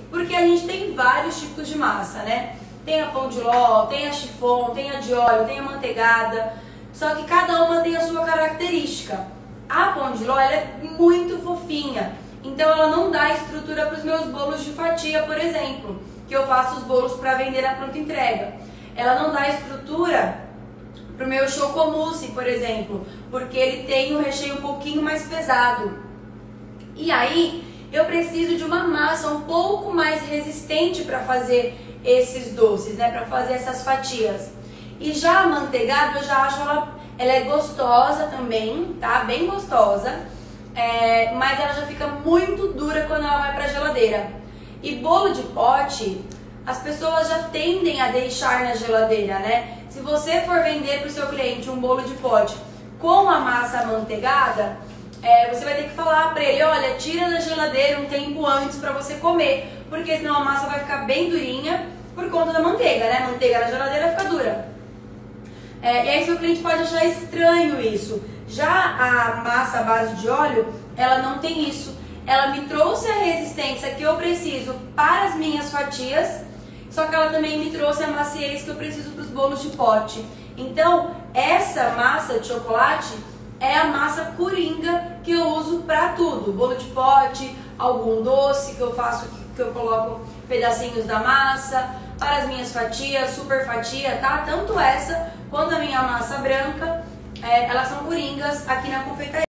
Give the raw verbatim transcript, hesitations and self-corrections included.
Porque a gente tem vários tipos de massa, né? Tem a pão de ló, tem a chiffon, tem a de óleo, tem a manteigada. Só que cada uma tem a sua característica. A pão de ló, ela é muito fofinha. Então ela não dá estrutura para os meus bolos de fatia, por exemplo. Que eu faço os bolos para vender na pronta entrega. Ela não dá estrutura para o meu chocomousse, por exemplo. Porque ele tem um recheio um pouquinho mais pesado. E aí eu preciso de uma massa um pouco mais resistente para fazer esses doces, né? Para fazer essas fatias. E já a manteigada, eu já acho ela, ela é gostosa também, tá? Bem gostosa. É, mas ela já fica muito dura quando ela vai para a geladeira. E bolo de pote, as pessoas já tendem a deixar na geladeira, né? Se você for vender para o seu cliente um bolo de pote com a massa amanteigada, é, você vai ter que falar para ele, olha, tira da geladeira um tempo antes para você comer, porque senão a massa vai ficar bem durinha por conta da manteiga, né? Manteiga na geladeira fica dura. É, e aí seu cliente pode achar estranho isso. Já a massa à base de óleo, ela não tem isso. Ela me trouxe a resistência que eu preciso para as minhas fatias, só que ela também me trouxe a maciez que eu preciso para os bolos de pote. Então, essa massa de chocolate é a massa coringa que eu uso para tudo. Bolo de pote, algum doce que eu faço, que eu coloco pedacinhos da massa, para as minhas fatias, super fatia, tá? Tanto essa quanto a minha massa branca, é, elas são coringas aqui na confeitaria.